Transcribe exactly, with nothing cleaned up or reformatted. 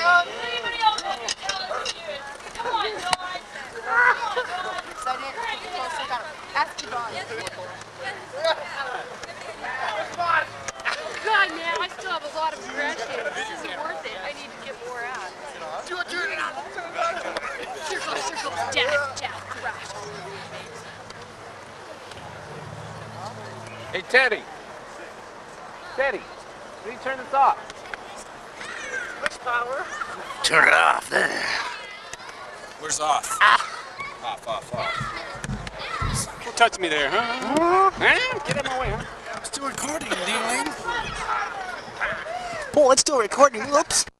Anybody else want to tell us to do it? Come on, Dawn. Come on, Dawn. So I didn't also got ask Yvonne. God, man, I still have a lot of aggression. This isn't worth it. I need to get more out. Do it, turn it on. Circle, circle, jab, jab, crash. Hey, Teddy. Teddy, will you turn this off? Push power. Turn it off there. Where's off? Ah. Off, off, off. Don't touch me there, huh? Huh? Get out of my way, huh? I'm still recording, Dealing. Oh, it's still recording. Whoops.